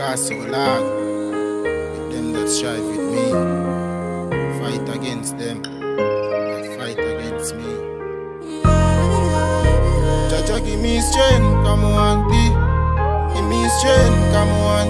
cause so long. With them that strive with me, fight against them that fight against me. Jaja give me strength, come on, give me strength, come on,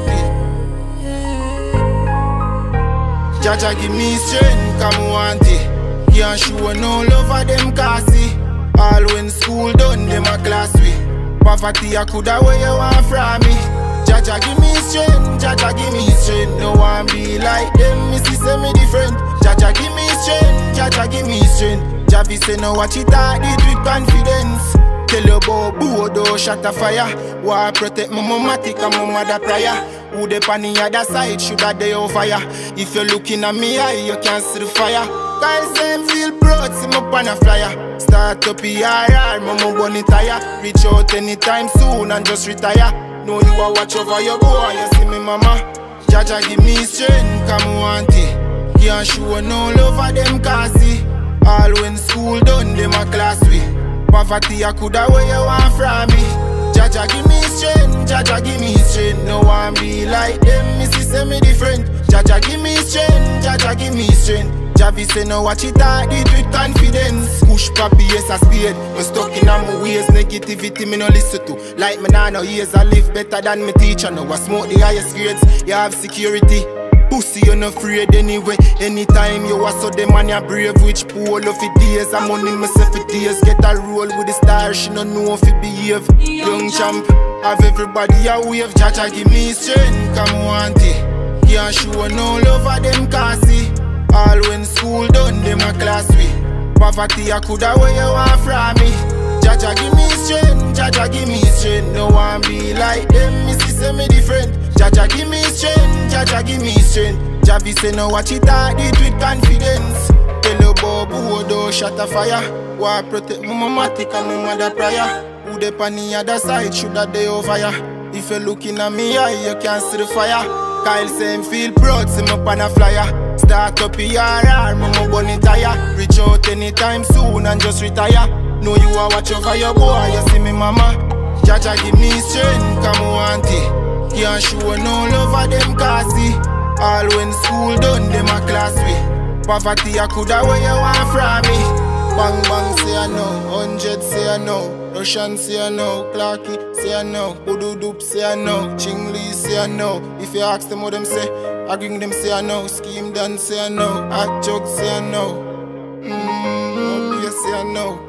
Jaja give me strength, come on, can't show no love for them cassie. All when school done, them a class we. Poverty I coulda where you want from me. Jaja give me strength, Jaja give me strength. No one be like them, missy say me different. Jaja give me strength, Jaja give me strength. Javi say no watch it I did with confidence. Tell you about Bodo shot a fire. War protect my mamatic and my mother prayer. Who dey on the other side should have they on fire. If you're looking at me eye, you can't see the fire. Guys them feel proud, see me on a flyer. Start up ERR, mama bunny tire. Reach out anytime soon and just retire. Know you a watch over your boy, you see me mama. Jaja give me strength, come on can't show no love for them cassie. All when school done, them a class we. Poverty I coulda where you want from me. Jaja give me strength, Jaja give me strength. No one be like them, missy say me different. Jaja give me strength, Jaja give me strength. Javi say no watch it I did with confidence. Push papi yes I speed. Me stuck in my ways, negativity me no listen to. Like me nah no years I live better than me teacher. Now I smoke the highest grades, you have security. Pussy you no afraid anyway. Anytime you are so the man you brave. Which pool of it days, I'm money myself for days. Get a roll with the stars, she no know if it behave. Young champ, have everybody a wave. Jaja give me strength, come on can't show no love for them cassie. All when school done, them a class we. Poverty I coulda where you want from me. Jaja give me strength, Jaja give me strength. No one be like them, missy say me different. Jaja give me strength, Jaja give me strength. Javi say no watch it I did with confidence. Tell you about Bodo shot a fire. War protect my mamatic and my mother prayer. Who dey on the other side shoulda they on fire. If you looking at me eye, you can't see the fire. Kyle say him feel proud, see me on a flyer. Start up ERR, mama bunny tire. Reach out anytime soon and just retire. Know you a watch over your boy, you see me mama. Jaja give me strength, come on can't show no love for them cassie. All when school done, them a class we. Poverty I coulda where you want from me. Bang bang say I know, 100 say I know, Russian say I know, Clarky say I know, Budu Doop say I know, Chingli say I know. If you ask them what them say, I bring them say I know, Scheme done say I know, Hot Jug say I know, say I know.